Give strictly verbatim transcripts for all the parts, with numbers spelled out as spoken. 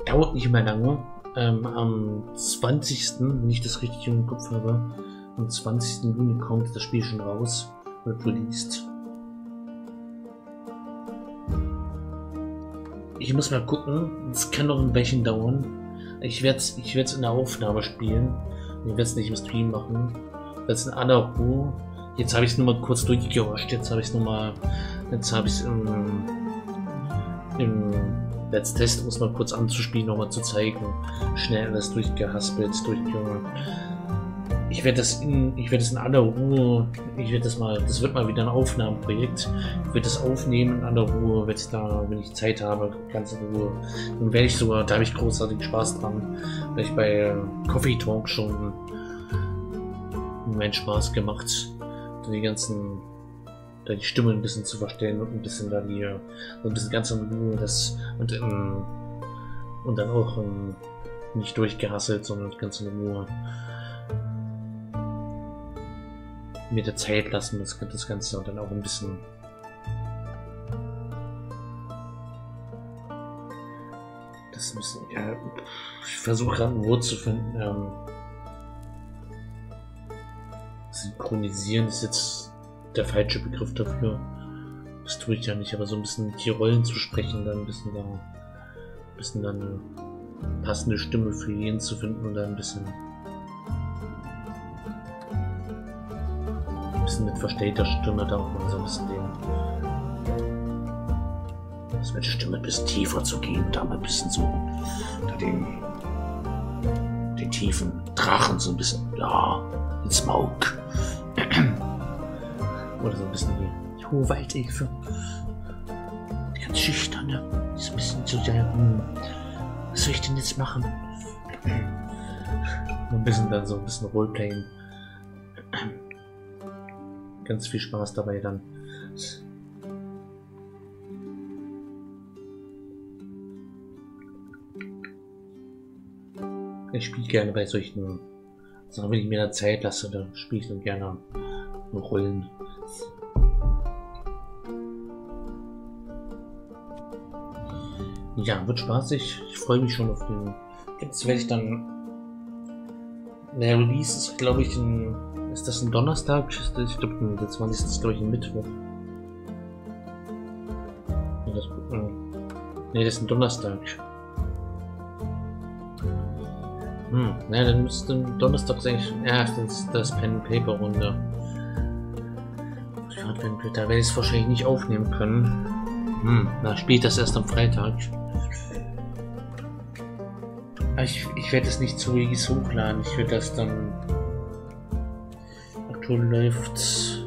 dauert nicht mehr lange. Ähm, am zwanzigsten, wenn ich das richtig im Kopf habe, am zwanzigsten Juni kommt das Spiel schon raus, wird released. Ich muss mal gucken, es kann noch ein Weilchen dauern. Ich werde es ich werd's in der Aufnahme spielen. Ich werde es nicht im Stream machen. Das ist in aller Ruhe. Jetzt habe ich es nur mal kurz durchgerusht. Jetzt habe ich es nur mal. Jetzt habe ich es im, im Let's Test, um es mal kurz anzuspielen, nochmal zu zeigen. Schnell alles durchgehaspelt, durchge. Ich werde das in, ich werde das in aller Ruhe. Ich werde das mal. Das wird mal wieder ein Aufnahmeprojekt. Ich werde das aufnehmen in aller Ruhe, wenn ich da, wenn ich Zeit habe, ganz in Ruhe. Dann werde ich sogar, da habe ich großartigen Spaß dran, weil ich bei Coffee Talk schon meinen Spaß gemacht, die ganzen, da die Stimme ein bisschen zu verstellen und ein bisschen da die, so ein bisschen ganz in Ruhe das und ähm, und dann auch ähm, nicht durchgehasselt, sondern ganz in Ruhe mir der Zeit lassen, das, das Ganze und dann auch ein bisschen das ein bisschen, ja, ich versuche gerade ein Wort zu finden. Ähm, Synchronisieren ist jetzt der falsche Begriff dafür. Das tue ich ja nicht, aber so ein bisschen die Rollen zu sprechen, dann ein bisschen da, ein bisschen dann eine passende Stimme für jeden zu finden und dann ein bisschen, ein bisschen mit verstellter Stimme da auch mal so ein bisschen den, das mit der Stimme ein bisschen tiefer zu gehen, da mal ein bisschen so, da den, den tiefen Drachen so ein bisschen, ja, den Smoke. Oder so ein bisschen die, die hohe Waldelfe. Die ganz schüchterne. Die ist ein bisschen so der, hm, was soll ich denn jetzt machen? Ein bisschen dann so ein bisschen Roleplaying. Ganz viel Spaß dabei dann. Ich spiele gerne bei solchen, also wenn ich mir da Zeit lasse, dann spiele ich dann gerne Rollen. Ja, wird spaßig. Ich freue mich schon auf den. Jetzt werde ich dann. Der Release ist, glaube ich, ein. Ist das ein Donnerstag? Ich glaube, der zwanzigste ist, glaube ich, ein Mittwoch. Das, äh, nee, das ist ein Donnerstag. Hm, na, dann müsste Donnerstag sein. Ja, das ist das Pen-Paper-Runde. Da werde ich es wahrscheinlich nicht aufnehmen können. Hm, na, spielt das erst am Freitag. Aber ich, ich werde es nicht zu Release hochladen. Ich werde das dann. Aktuell läuft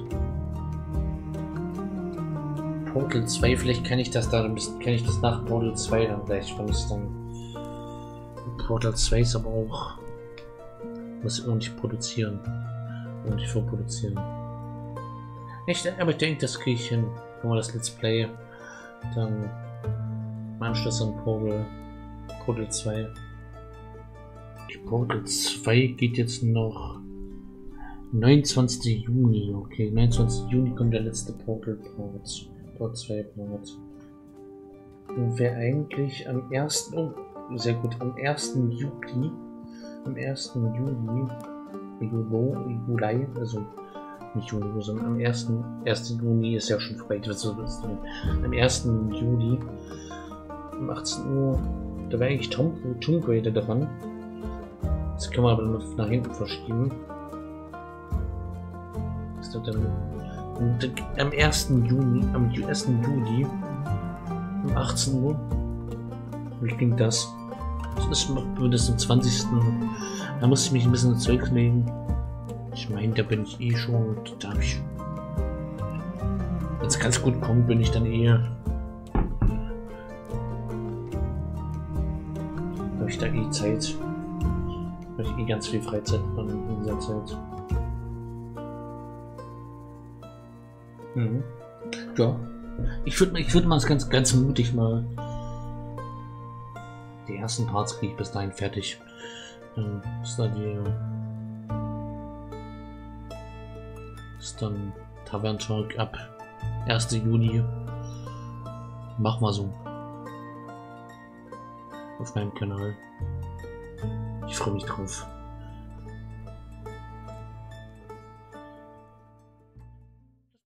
Portal zwei. Vielleicht kann ich das da ein bisschen. Kann ich das nach Portal zwei dann gleich, wenn es dann. Portal zwei ist aber auch. Muss ich ordentlich produzieren. Ordentlich vorproduzieren. Nicht, aber ich denke, das kriege ich hin. Wenn wir das Let's Play dann im Anschluss an Portal, Portal zwei. Die Portal zwei geht jetzt noch neunundzwanzigsten Juni. Okay, neunundzwanzigsten Juni kommt der letzte Portal Part. Portal zwei Part. Und wäre eigentlich am ersten. Oh, sehr gut. Am ersten Juli. Am ersten Juli. Juli, Juli, also. Nicht Juni, sondern am ersten Juni ist ja schon vorbei. Am ersten Juli um achtzehn Uhr, da wäre eigentlich Tom, Tomb Raider dran. Das können wir aber noch nach hinten verschieben. Das ist dann am ersten Juni, am ersten Juli um achtzehn Uhr. Wie klingt das? Das ist das am zwanzigsten Da muss ich mich ein bisschen zurücknehmen. Ich meine, da bin ich eh schon, da habe ich, wenn es ganz gut kommt, bin ich dann eh, habe ich da eh Zeit, habe ich eh ganz viel Freizeit in dieser Zeit. Mhm. Ja, ich würde ich würd mal ganz, ganz mutig mal, die ersten Parts kriege ich bis dahin fertig. Dann ist da die ist dann Tavern Talk ab ersten Juni. Machen wir so. auf meinem Kanal. Ich freue mich drauf.